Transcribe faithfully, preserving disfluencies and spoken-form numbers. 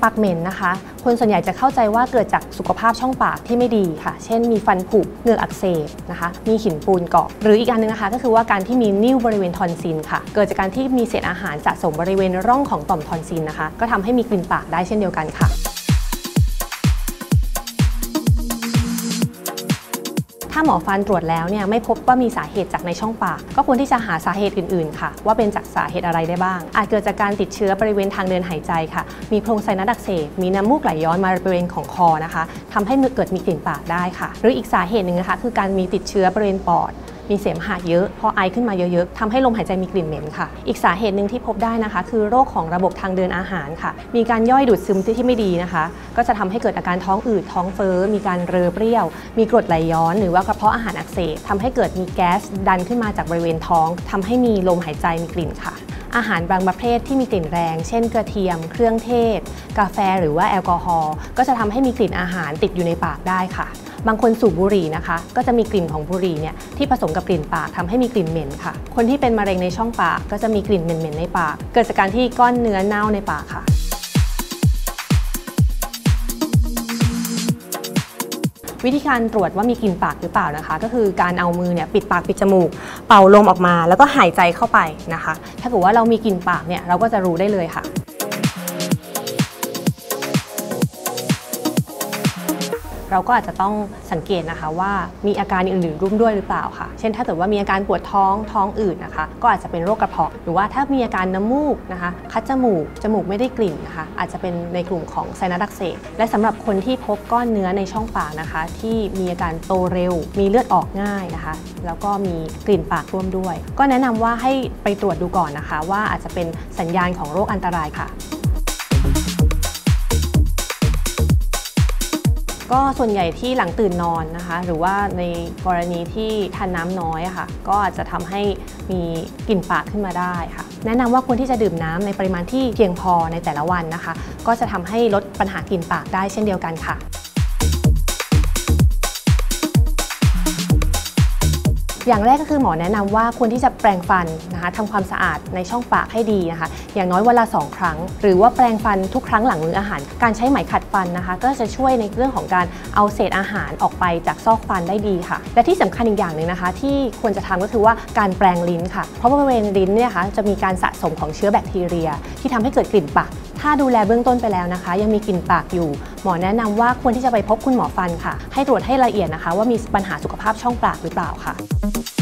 ปากเหม็นนะคะคนส่วนใหญ่จะเข้าใจว่าเกิดจากสุขภาพช่องปากที่ไม่ดีค่ะเช่นมีฟันผุเหงือกอักเสบนะคะมีหินปูนเกาะหรืออีกอันนึงนะคะก็คือว่าการที่มีนิ่วบริเวณทอนซิลค่ะเกิดจากการที่มีเศษอาหารสะสมบริเวณร่องของต่อมทอนซิลนะคะก็ทำให้มีกลิ่นปากได้เช่นเดียวกันค่ะถ้าหมอฟันตรวจแล้วเนี่ยไม่พบว่ามีสาเหตุจากในช่องปากก็ควรที่จะหาสาเหตุอื่นๆค่ะว่าเป็นจากสาเหตุอะไรได้บ้างอาจเกิดจากการติดเชื้อบริเวณทางเดินหายใจค่ะมีโพรงไซนัสอักเสบมีน้ำมูกไหลย้อนมาบริเวณของคอนะคะทำให้เกิดมีกลิ่นปากได้ค่ะหรืออีกสาเหตุหนึ่งนะคะคือการมีติดเชื้อบริเวณปอดมีเสมหะเยอะพอไอขึ้นมาเยอะๆทำให้ลมหายใจมีกลิ่นเหม็นค่ะอีกสาเหตุหนึ่งที่พบได้นะคะคือโรคของระบบทางเดินอาหารค่ะมีการย่อยดูดซึมที่ไม่ดีนะคะก็จะทำให้เกิดอาการท้องอืดท้องเฟ้อมีการเรอเปรี้ยวมีกรดไหลย้อนหรือว่ากระเพาะอาหารอักเสบทำให้เกิดมีแก๊สดันขึ้นมาจากบริเวณท้องทำให้มีลมหายใจมีกลิ่นค่ะอาหารบางประเภทที่มีกลิ่นแรงเช่นกระเทียมเครื่องเทศกาแฟหรือว่าแอลกอฮอล์ก็จะทำให้มีกลิ่นอาหารติดอยู่ในปากได้ค่ะบางคนสูบบุหรี่นะคะก็จะมีกลิ่นของบุหรี่เนี่ยที่ผสมกับกลิ่นปากทำให้มีกลิ่นเหม็นค่ะคนที่เป็นมะเร็งในช่องปากก็จะมีกลิ่นเหม็นๆในปากเกิดจากการที่ก้อนเนื้อเน่าในปากค่ะวิธีการตรวจว่ามีกลิ่นปากหรือเปล่านะคะก็คือการเอามือเนี่ยปิดปากปิดจมูกเป่าลมออกมาแล้วก็หายใจเข้าไปนะคะถ้าเกิดว่าเรามีกลิ่นปากเนี่ยเราก็จะรู้ได้เลยค่ะเราก็อาจจะต้องสังเกตนะคะว่ามีอาการอื่นๆร่วมด้วยหรือเปล่าค่ะเช่นถ้าเกิดว่ามีอาการปวดท้องท้องอืดนะคะก็อาจจะเป็นโรคกระเพาะหรือว่าถ้ามีอาการน้ำมูกนะคะคัดจมูกจมูกไม่ได้กลิ่นนะคะอาจจะเป็นในกลุ่มของไซนัสอักเสบและสำหรับคนที่พบก้อนเนื้อในช่องปากนะคะที่มีอาการโตเร็วมีเลือดออกง่ายนะคะแล้วก็มีกลิ่นปากร่วมด้วยก็แนะนำว่าให้ไปตรวจดูก่อนนะคะว่าอาจจะเป็นสัญญาณของโรคอันตรายค่ะก็ส่วนใหญ่ที่หลังตื่นนอนนะคะหรือว่าในกรณีที่ทานน้ำน้อยอะค่ะก็อาจจะทำให้มีกลิ่นปากขึ้นมาได้ค่ะแนะนำว่าควรที่จะดื่มน้ำในปริมาณที่เพียงพอในแต่ละวันนะคะก็จะทำให้ลดปัญหากลิ่นปากได้เช่นเดียวกันค่ะอย่างแรกก็คือหมอแนะนำว่าควรที่จะแปรงฟันนะคะทำความสะอาดในช่องปากให้ดีนะคะอย่างน้อยวันละสองครั้งหรือว่าแปรงฟันทุกครั้งหลังมื้ออาหารการใช้ไหมขัดฟันนะคะก็จะช่วยในเรื่องของการเอาเศษอาหารออกไปจากซอกฟันได้ดีค่ะและที่สำคัญอีกอย่างหนึ่งนะคะที่ควรจะทำก็คือว่าการแปรงลิ้นค่ะเพราะบริเวณลิ้นเนี่ยค่ะจะมีการสะสมของเชื้อแบคทีเรียที่ทำให้เกิดกลิ่นปากถ้าดูแลเบื้องต้นไปแล้วนะคะยังมีกลิ่นปากอยู่หมอแนะนำว่าควรที่จะไปพบคุณหมอฟันค่ะให้ตรวจให้ละเอียดนะคะว่ามีปัญหาสุขภาพช่องปากหรือเปล่าค่ะ